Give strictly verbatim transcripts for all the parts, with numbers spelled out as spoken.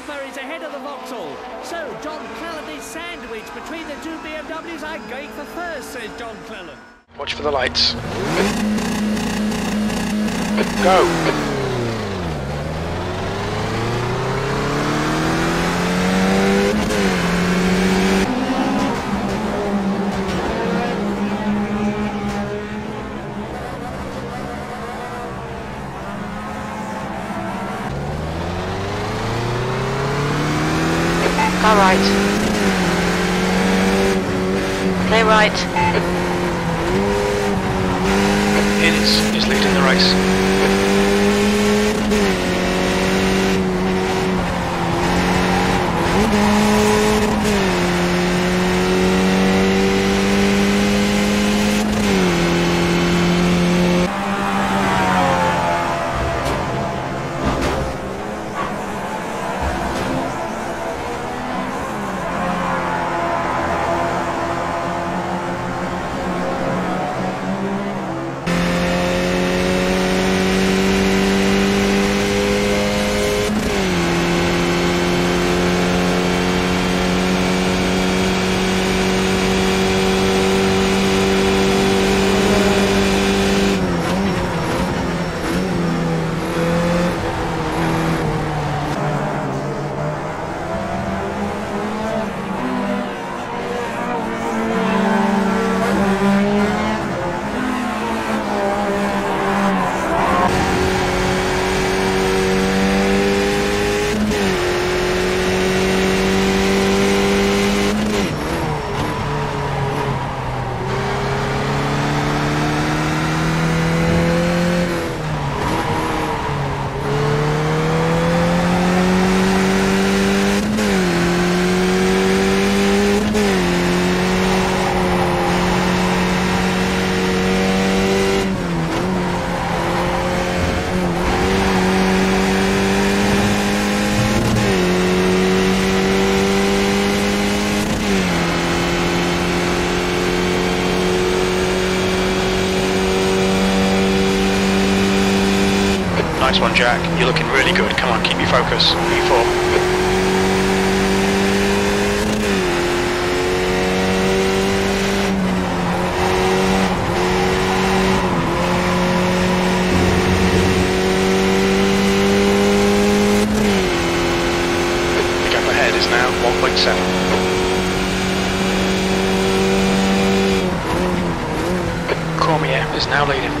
Super is ahead of the Vauxhall. So John Cleland is sandwiched between the two B M Ws. I'm going for first, says John Cleland. Watch for the lights. Go! Car right. Clear right. Innes is leading the race. Nice one, Jack. You're looking really good. Come on, keep your focus. E four. The gap ahead is now one point seven. Cormier is now leading.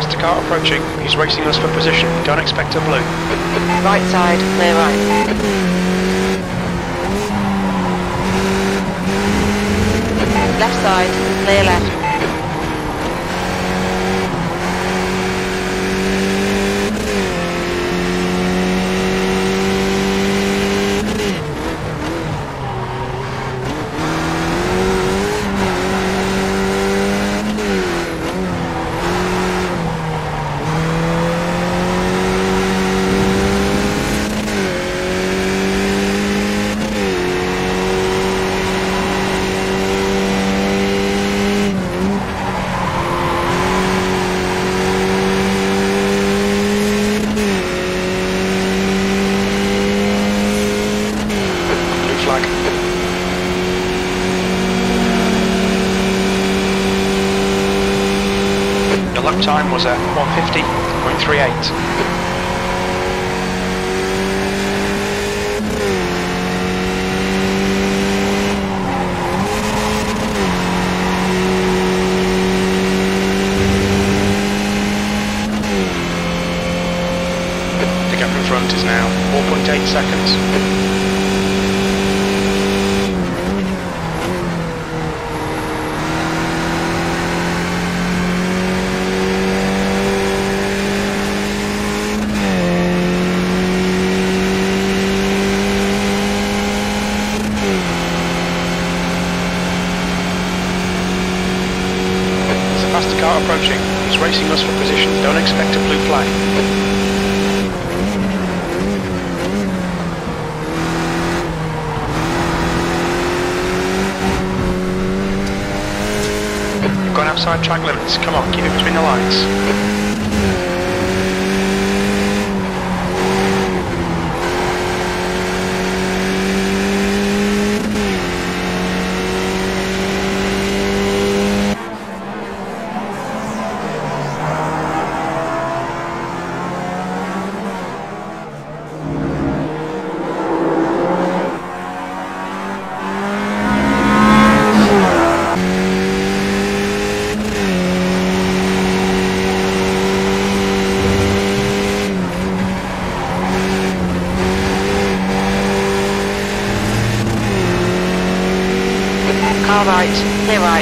faster car approaching. He's racing us for position. Don't expect a blue. Right side, clear right. Left side, clear left. Time was at one fifty point three eight. The gap in front is now four point eight seconds. Approaching. He's racing us for position. Don't expect a blue flag. You've gone outside track limits. Come on, keep it between the lines. Car right, clear right.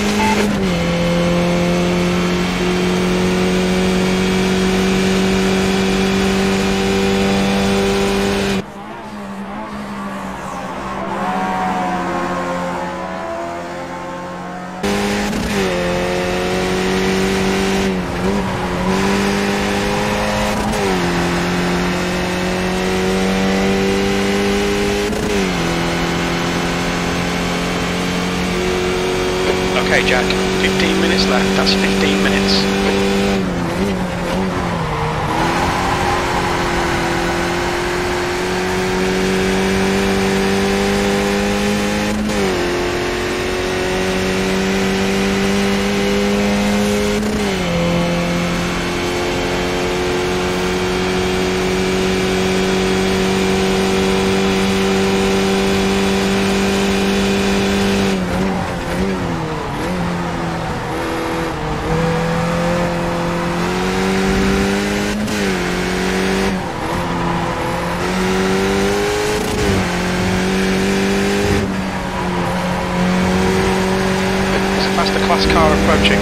Okay, Jack, fifteen minutes left, that's fifteen minutes. Class car approaching.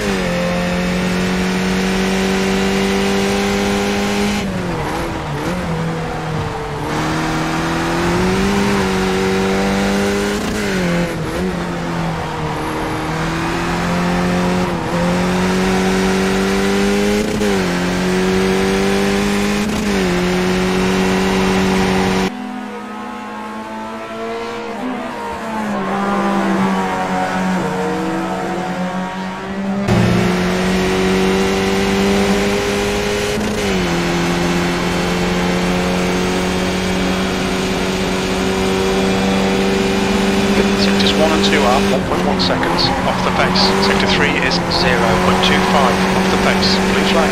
one point one seconds off the pace. Sector three is zero point two five off the pace. Blue flag.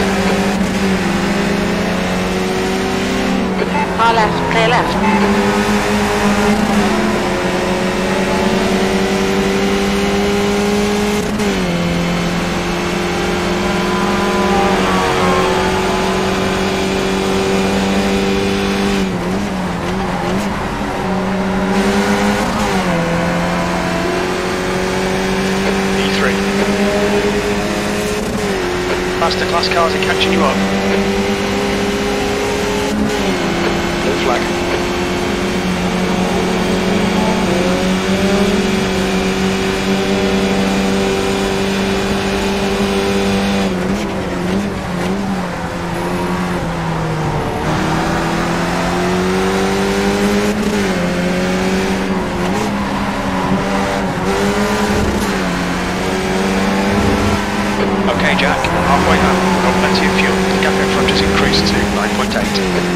Car left, clear left. Faster class cars are catching you up. Blue flag. Okay, Jack, halfway home. We've got plenty of fuel. The gap in front has increased to nine point eight.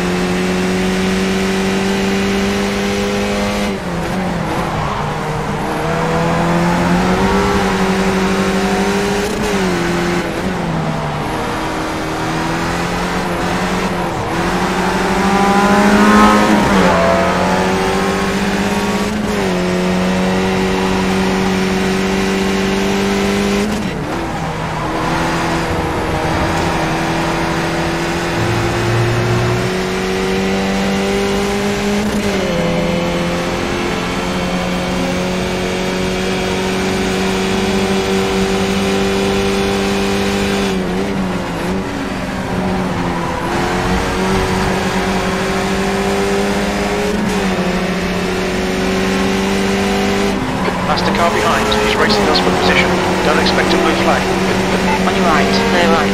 Car behind, he's racing us for position. Don't expect a blue flag. On your right, clear right.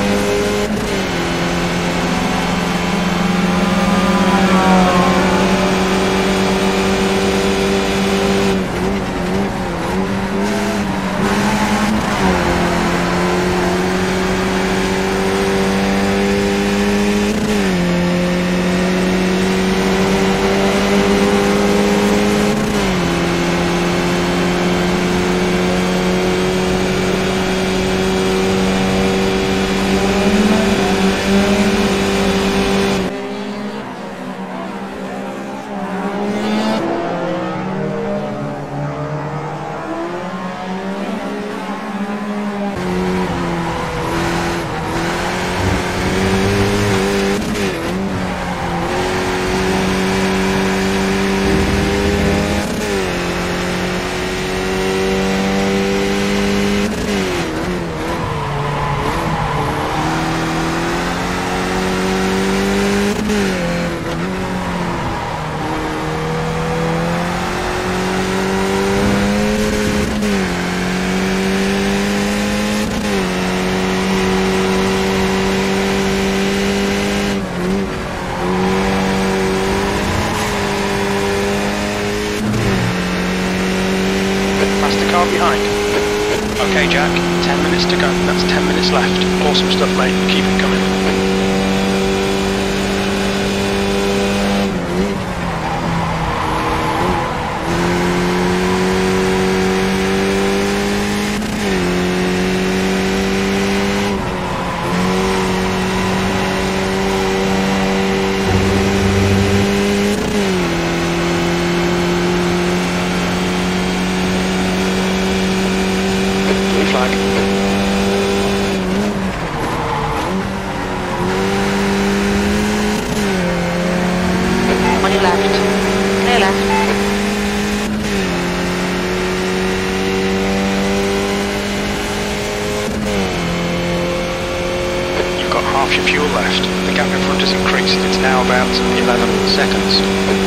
Behind. Okay, Jack, ten minutes to go. That's ten minutes left. Awesome stuff, mate. Keep it coming. Half your fuel left. The gap in front has increased. It's now about eleven seconds.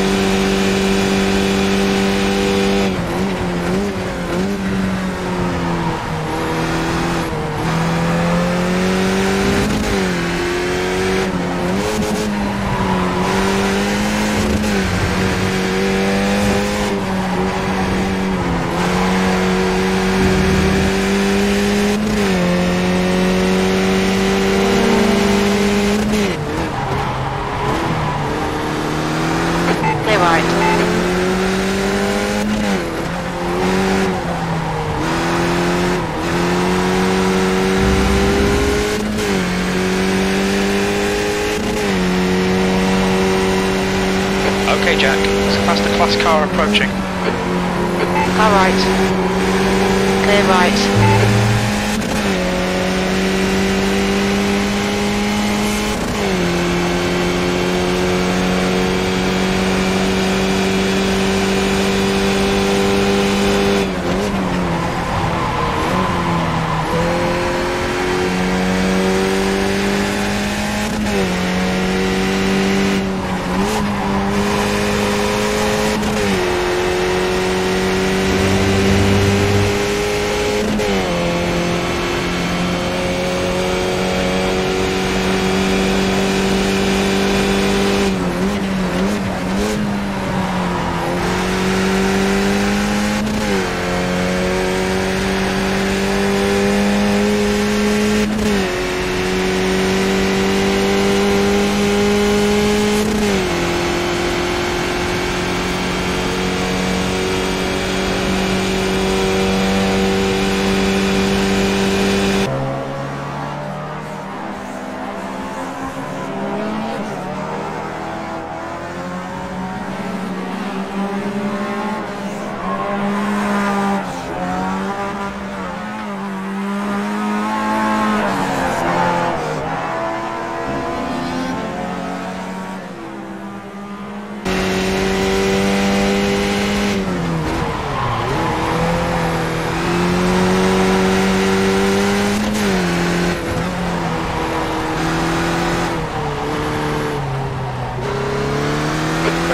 Okay, Jack. There's a faster class car approaching. Car right. Clear right.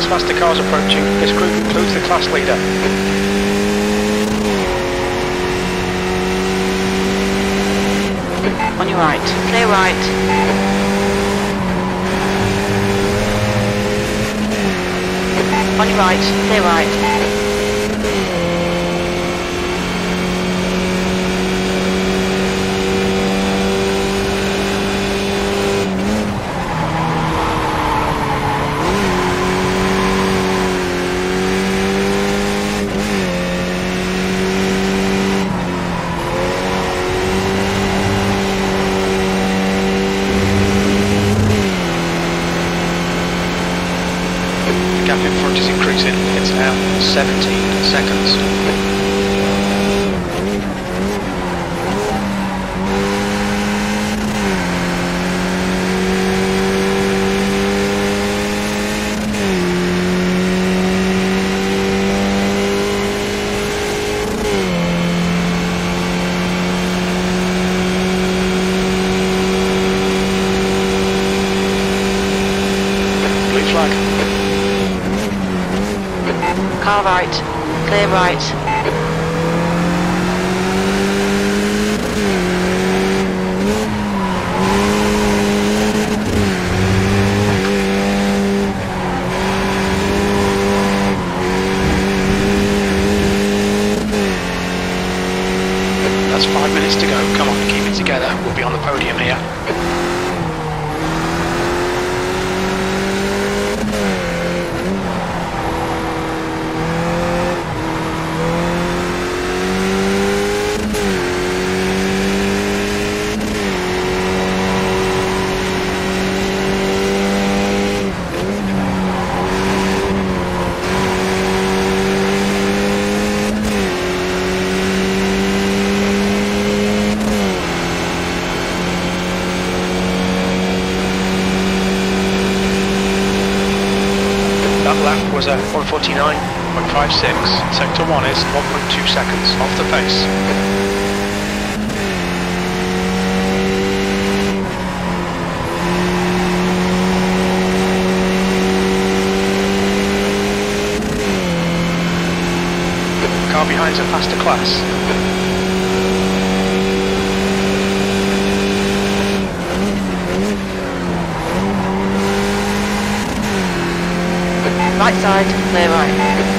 There's faster cars approaching. This group includes the class leader. On your right. Clear right. On your right. Clear right. seventeen seconds. Blue flag. Car right, clear right. That's five minutes to go. Come on, keep it together. We'll be on the podium here. That lap was a one forty-nine point five six. Sector one is one point two seconds off the pace. The car behind's a faster class. Right side, clear right.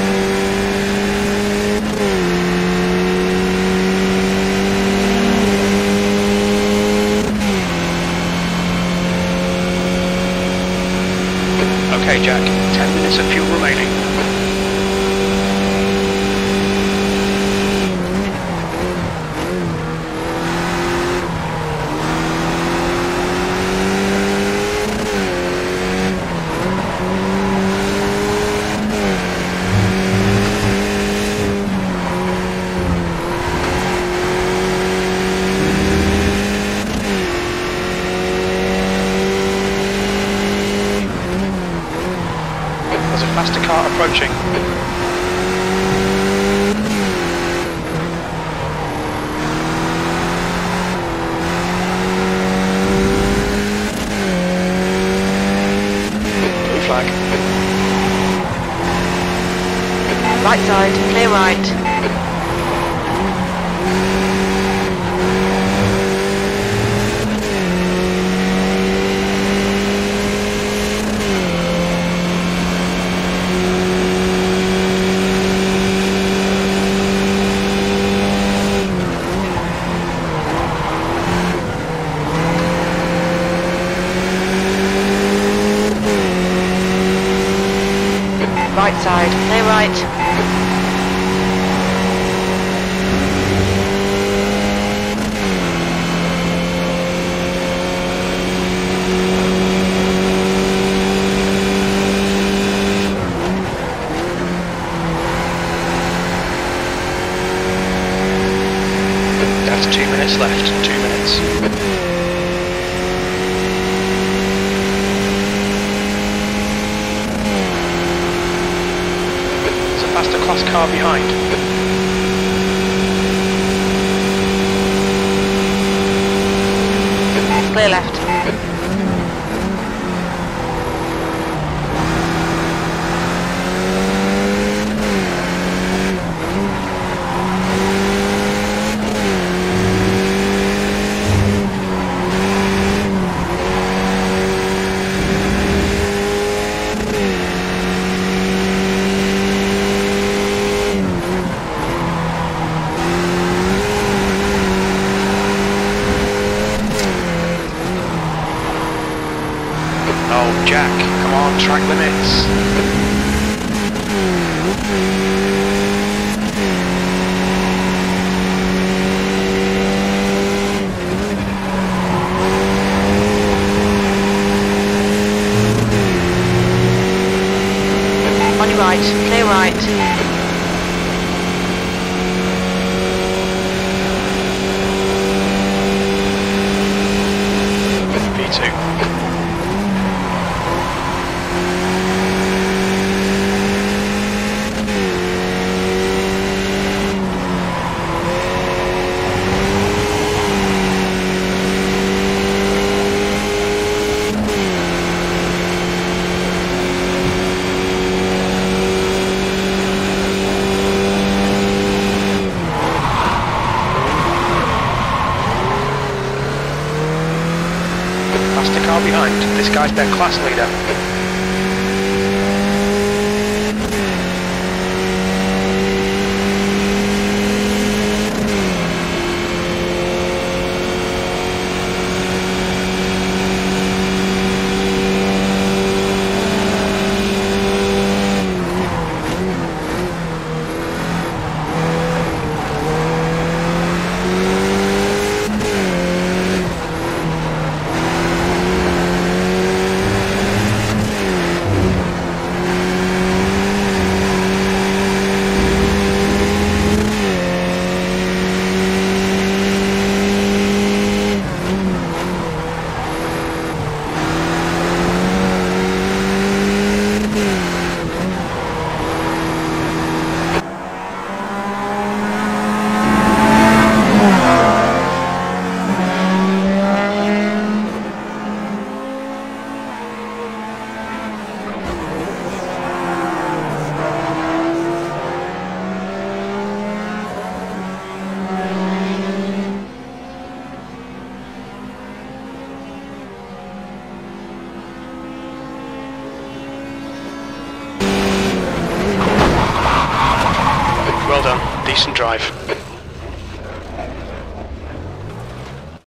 Okay, Jack, ten minutes of fuel remaining. Faster car approaching. Blue flag. Right side, clear right. Right side, clear right. That's two minutes left, two minutes. Faster class car behind. Clear left. Jack. Come on, track limits. On your right, clear right. V two. Faster car behind. This guy's their class leader. Well done, decent drive.